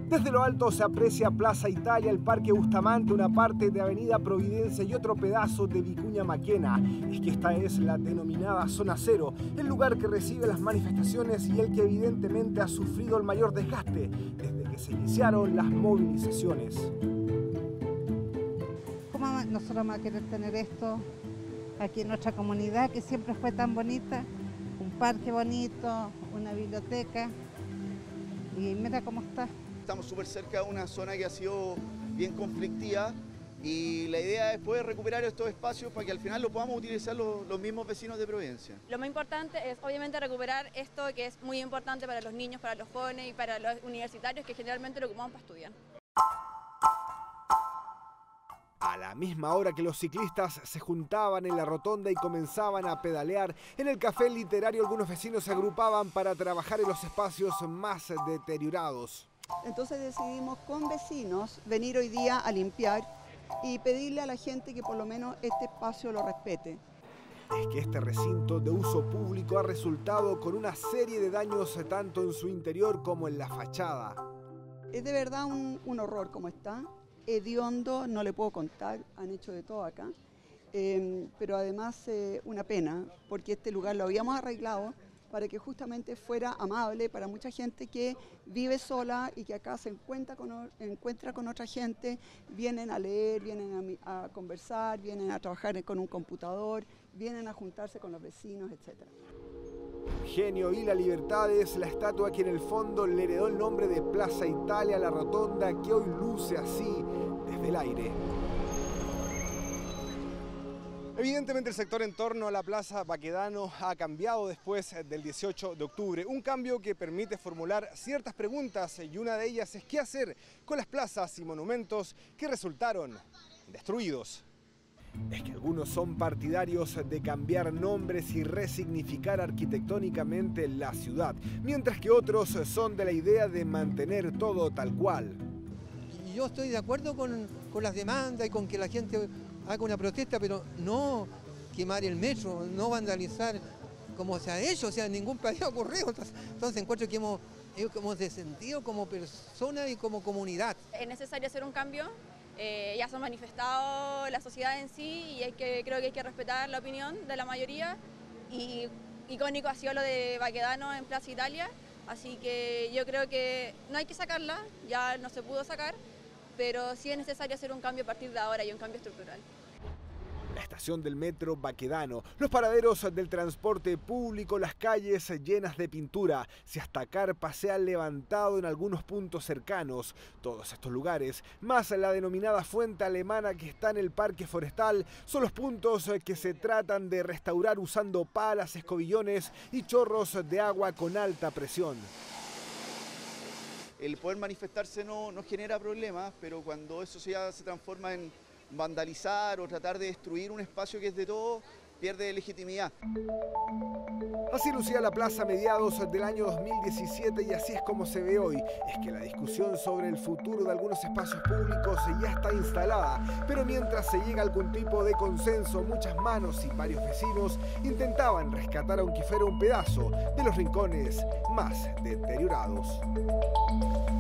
Desde lo alto se aprecia Plaza Italia, el Parque Bustamante, una parte de Avenida Providencia y otro pedazo de Vicuña Maquena. Es que esta es la denominada Zona Cero, el lugar que recibe las manifestaciones y el que evidentemente ha sufrido el mayor desgaste desde que se iniciaron las movilizaciones. ¿Cómo nosotros vamos a querer tener esto aquí en nuestra comunidad, que siempre fue tan bonita? Un parque bonito, una biblioteca, y mira cómo está. Estamos súper cerca de una zona que ha sido bien conflictiva y la idea es poder recuperar estos espacios para que al final lo podamos utilizar los mismos vecinos de Providencia. Lo más importante es obviamente recuperar esto que es muy importante para los niños, para los jóvenes y para los universitarios que generalmente lo ocupamos para estudiar. A la misma hora que los ciclistas se juntaban en la rotonda y comenzaban a pedalear, en el café literario algunos vecinos se agrupaban para trabajar en los espacios más deteriorados. Entonces decidimos con vecinos venir hoy día a limpiar y pedirle a la gente que por lo menos este espacio lo respete. Es que este recinto de uso público ha resultado con una serie de daños tanto en su interior como en la fachada. Es de verdad un horror como está, hediondo, no le puedo contar, han hecho de todo acá, pero además una pena porque este lugar lo habíamos arreglado para que justamente fuera amable para mucha gente que vive sola y que acá se encuentra con otra gente, vienen a leer, vienen a conversar, vienen a trabajar con un computador, vienen a juntarse con los vecinos, etc. Genio y la Libertad es la estatua que en el fondo le heredó el nombre de Plaza Italia, la rotonda que hoy luce así desde el aire. Evidentemente el sector en torno a la Plaza Baquedano ha cambiado después del 18 de octubre. Un cambio que permite formular ciertas preguntas y una de ellas es qué hacer con las plazas y monumentos que resultaron destruidos. Es que algunos son partidarios de cambiar nombres y resignificar arquitectónicamente la ciudad, mientras que otros son de la idea de mantener todo tal cual. Yo estoy de acuerdo con las demandas y con que la gente haga una protesta, pero no quemar el metro, no vandalizar como se ha hecho, o sea, en ningún país ha ocurrido. Entonces encuentro que hemos descendido como persona y como comunidad. Es necesario hacer un cambio, ya se ha manifestado la sociedad en sí y creo que hay que respetar la opinión de la mayoría. Y icónico ha sido lo de Baquedano en Plaza Italia, así que yo creo que no hay que sacarla, ya no se pudo sacar, pero sí es necesario hacer un cambio a partir de ahora y un cambio estructural. La estación del metro Baquedano, los paraderos del transporte público, las calles llenas de pintura, si hasta carpas se han levantado en algunos puntos cercanos. Todos estos lugares, más la denominada fuente alemana que está en el parque forestal, son los puntos que se tratan de restaurar usando palas, escobillones y chorros de agua con alta presión. El poder manifestarse no genera problemas, pero cuando eso ya se transforma en vandalizar o tratar de destruir un espacio que es de todos, pierde legitimidad. Así lucía la plaza a mediados del año 2017 y así es como se ve hoy. Es que la discusión sobre el futuro de algunos espacios públicos ya está instalada, pero mientras se llega a algún tipo de consenso, muchas manos y varios vecinos intentaban rescatar aunque fuera un pedazo de los rincones más deteriorados.